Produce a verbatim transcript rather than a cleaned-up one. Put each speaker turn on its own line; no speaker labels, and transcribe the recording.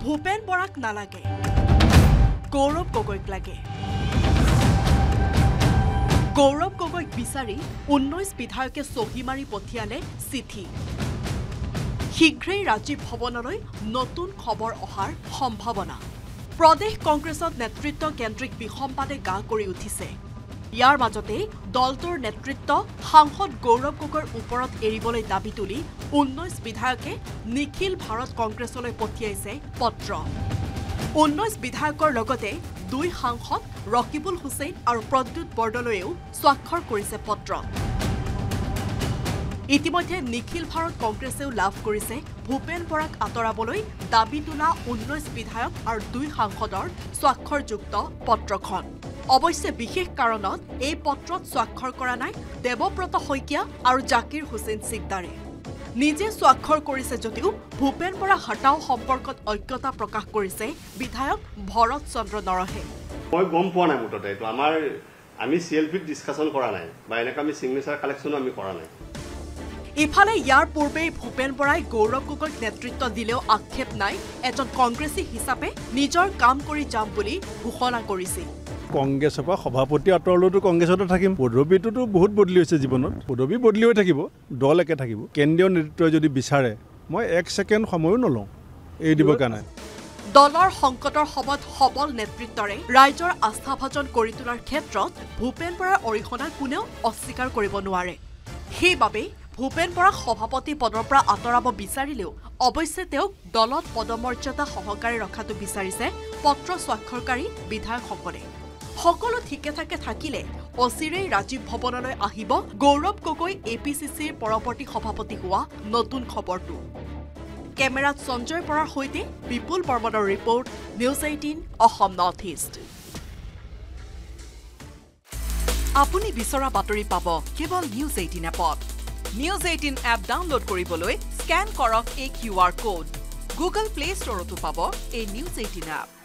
ভূপেন বৰাক নালাগে, গৌৰৱ গগৈক লাগে। গৌৰৱ গগৈক বিচাৰি ঊনৈশ বিধায়কে চহী মাৰি পঠিয়ালে চিঠি। শীঘ্ৰেই ৰাজীৱ ভৱনলৈ নতুন খবৰ অহাৰ সম্ভাৱনা। প্ৰদেশ কংগ্ৰেছত নেতৃত্ব কেন্দ্ৰিক বিসম্বাদে গা কৰি উঠিছে। ইয়াৰ মাজতে দলটোৰ নেতৃত্ব সাংসদ গৌৰৱ গগৈৰ ওপৰত এৰিবলৈ দাবী তুলি ঊনৈশ বিধায়কে নিখিল ভাৰত কংগ্ৰেছলৈ পঠিয়াইছে পত্ৰ। ঊনৈশ বিধায়কৰ লগতে দুই সাংসদ ৰকিবুল হুছেইন আৰু প্ৰদ্যুৎ বৰদলৈয়েও স্বাক্ষৰ কৰিছে পত্ৰত। ইতিমধ্যে নিখিল ভাৰত কংগ্ৰেছেও লাভ কৰিছে ভূপেন বৰাক আঁতৰাবলৈ দাবী তোলা ঊনৈশ বিধায়ক আৰু দুই সাংসদৰ স্বাক্ষৰযুক্ত পত্ৰখন। অৱশ্যে বিশেষ কাৰণত এই পত্ৰত স্বাক্ষৰ কৰা নাই দেৱব্ৰত শইকীয়া আৰু জাকিৰ হুছেইন সিকদাৰে। নিজে স্বাক্ষৰ কৰিছে যদিও ভূপেন বৰা হটাও সম্পৰ্কত ঐক্যতা প্ৰকাশ কৰিছে বিধায়ক ভৰত চন্দ্ৰ নৰহে।
মই গম পোৱা নাই মুঠতে এইটো আমাৰ আমি সিএলপিত ডিসকাশন কৰা নাই বা এনেকা আমি সিগনেচাৰ কালেকশনো আমি কৰা নাই।
ইফালে ইয়াৰ পূৰ্বেই ভূপেন বৰাই গৌৰৱ গগৈক নেতৃত্ব দিলেও আক্ষেপ নাই, এজন কংগ্ৰেছী হিচাপে নিজৰ কাম কৰি যাম বুলি ঘোষণা কৰিছিল।
কংগ্ৰেছৰ পৰা সভাপতি আঁতৰলৈতো কংগ্ৰেছতে থাকিম। পদবীটোতো বহুত বদলি হৈছে জীৱনত, পদবী বদলি হৈ থাকিব, দল একে থাকিব। কেন্দ্ৰীয় নেতৃত্বই যদি বিচাৰে মই এক ছেকেণ্ড সময়ো নলওঁ এই দিবৰ কাৰণে।
দলৰ সংকটৰ সময়ত সবল নেতৃত্বৰে ৰাইজৰ আস্থাভাজন কৰি তোলাৰ ক্ষেত্ৰত ভূপেন বৰাৰ অৰিহণা কোনেও অস্বীকাৰ কৰিব নোৱাৰে। সেইবাবেই ভূপেন বৰাক সভাপতি পদৰ পৰা আঁতৰাব বিচাৰিলেও অৱশ্যে তেওঁক দলত পদমৰ্যাদা সহকাৰে ৰখাটো বিচাৰিছে পত্ৰ স্বাক্ষৰকাৰী বিধায়কসকলে। সকলো ঠিকে থাকে থাকিলে অচিৰেই ৰাজীৱ ভৱনলৈ আহিব Gaurav Gogoi A P C চিৰ পৰৱৰ্তী সভাপতি হোৱা নতুন খবৰটো। কেমেৰাত সঞ্জয় বৰাৰ সৈতে বিপুল বৰ্মনৰ report, news eighteen Assam north east. আপুনি বিচৰা বাতৰি পাব কেৱল নিউজ এইটিন এপত। নিউজ এইটিন এপ ডাউনলোড কৰিবলৈ স্কেন কৰক এই Q R code. Google play ষ্টৰতো পাব এই নিউজ এইটিন এপ।